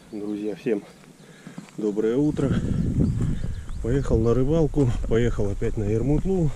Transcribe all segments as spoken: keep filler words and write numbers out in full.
Друзья, всем доброе утро. Поехал на рыбалку, поехал опять на Ермутлу.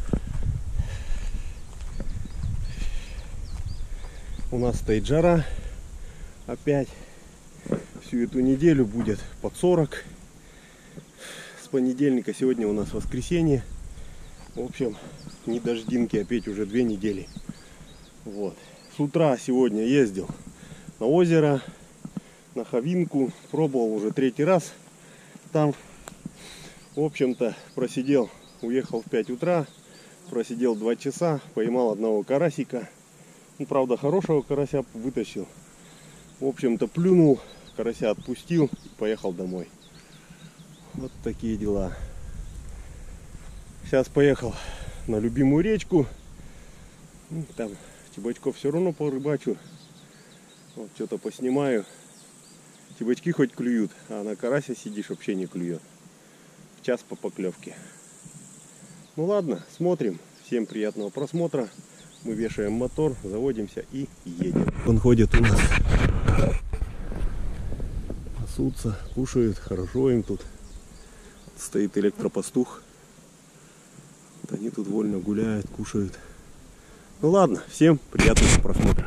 У нас стоит жара опять. Всю эту неделю будет под сорок. С понедельника, сегодня у нас воскресенье. В общем, не дождинки опять уже две недели. Вот. С утра сегодня ездил на озеро, на Ховинку, пробовал уже третий раз там. В общем-то, просидел, уехал в пять утра, просидел два часа, поймал одного карасика. Ну, правда, хорошего карася вытащил. В общем-то, плюнул, карася отпустил и поехал домой. Вот такие дела. Сейчас поехал на любимую речку. Там чебачков все равно порыбачу. Вот что-то поснимаю. Чебачки хоть клюют, а на карася сидишь, вообще не клюет. В час по поклевке. Ну ладно, смотрим. Всем приятного просмотра. Мы вешаем мотор, заводимся и едем. Он ходит у нас. Пасутся, кушают, хорошо им тут. Стоит электропастух. Вот они тут вольно гуляют, кушают. Ну ладно, всем приятного просмотра.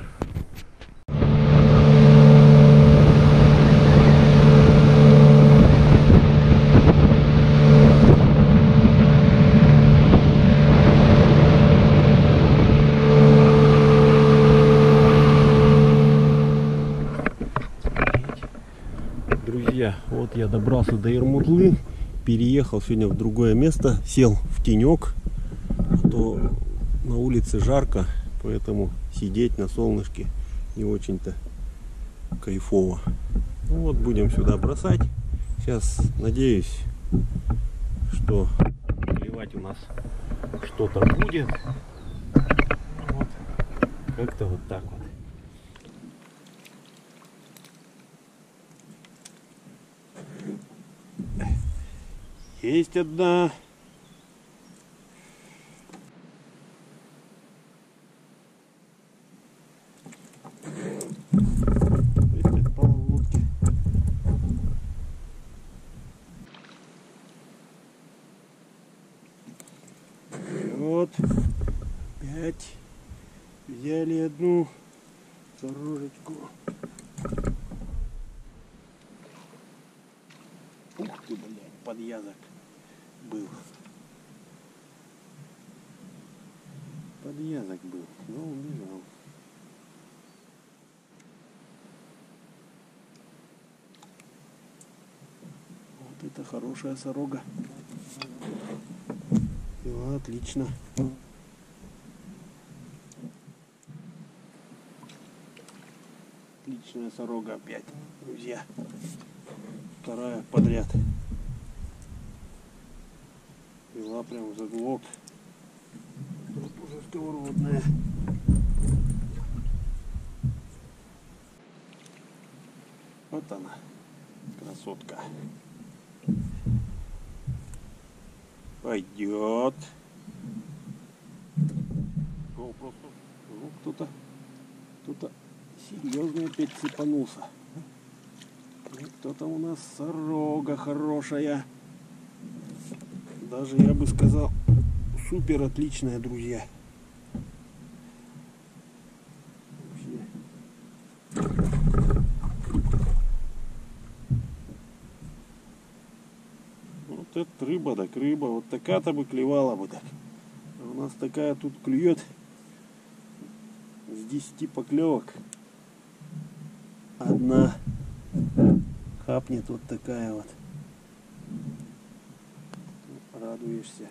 Друзья, вот я добрался до Ермутлы, переехал сегодня в другое место, сел в тенек, а то на улице жарко, поэтому сидеть на солнышке не очень-то кайфово. Ну вот, будем сюда бросать. Сейчас надеюсь, что клевать у нас что-то будет. Вот, как-то вот так вот. Есть одна. Вот. Опять взяли одну сорожечку. Ух ты, блядь, подъязок был. Подъязок был, но убежал. Вот это хорошая сорога. Ну, отлично. Отличная сорога опять, друзья. Вторая подряд. Пила прям в заглот. Вот уже сковородная. Вот она, красотка. Пойдет. О, просто ну, кто-то кто-то серьезный опять цепанулся. Кто-то у нас сорога хорошая. Даже я бы сказал, супер отличная, друзья. Вот это рыба, так рыба. Вот такая-то бы клевала бы так. А у нас такая тут клюет с десяти поклевок. Одна хапнет вот такая вот. Радуешься.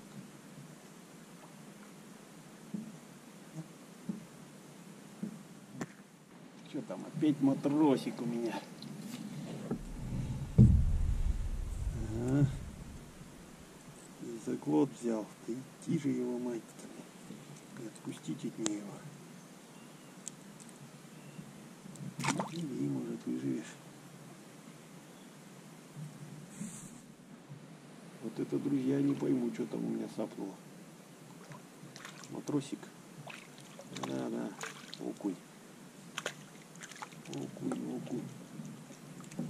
Что там, опять матросик у меня. Ага. И заглот взял. Да идти же его, мать. И отпустить от нее его. Или, может, выживешь. Вот это, друзья, не пойму, что там у меня сапнуло. Матросик. Да, да. Окунь. Окунь, окунь.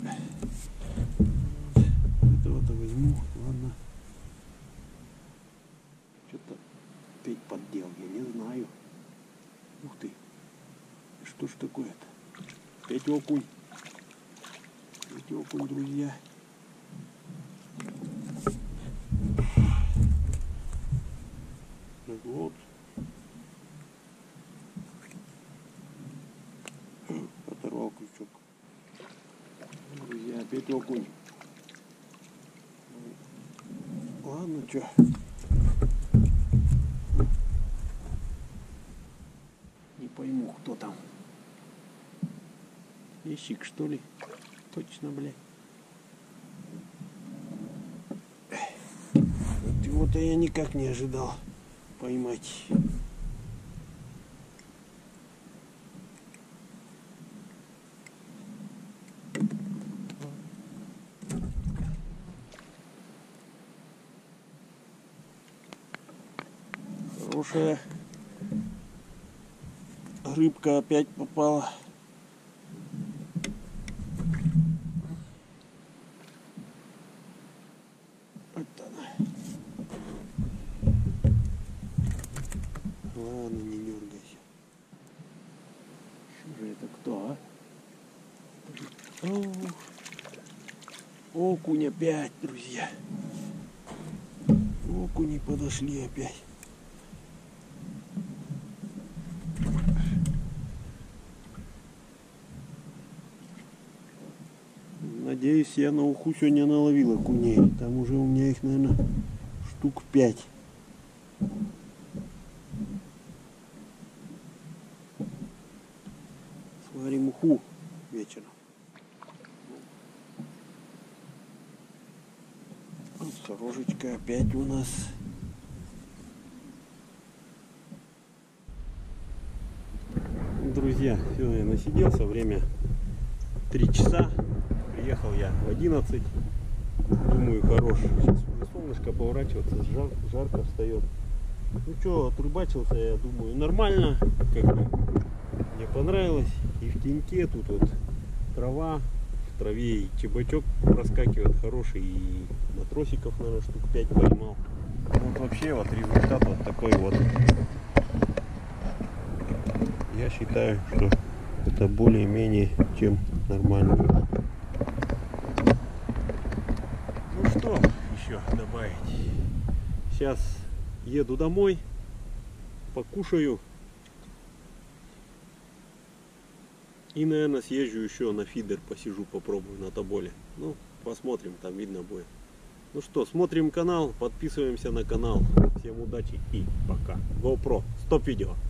такое-то? Опять окунь. Опять окунь, друзья. Вот. Оторвал крючок. Друзья, опять окунь. Ладно, что. Не пойму, кто там. Ящик, что ли? Точно, блядь. Вот его-то я никак не ожидал поймать. Хорошая рыбка опять попала. Вот она. Ладно, не дергайся. Что же это, кто, а? О, окунь опять, друзья. Окуни подошли опять. Надеюсь, я на уху сегодня наловил окуней. Там уже у меня их, наверное, штук пять. Сварим уху вечером. Вот сорожечка опять у нас. Друзья, все, я насиделся. Время три часа. Приехал я в одиннадцать. Думаю, хорош. Сейчас уже солнышко поворачиваться, жар, жарко встает. Ну что, отрыбачился, я думаю, нормально. Как бы мне понравилось. И в теньке тут вот трава, в траве и чебачок проскакивает хороший. И матросиков, наверное, штук пять поймал. Вот вообще вот результат вот такой вот. Я считаю, что это более-менее чем нормально. Ну что еще добавить? Сейчас еду домой, покушаю и, наверное, съезжу еще на фидер, посижу, попробую на тоболе. Ну, посмотрим, там видно будет. Ну что, смотрим канал, подписываемся на канал. Всем удачи и пока. GoPro, стоп видео.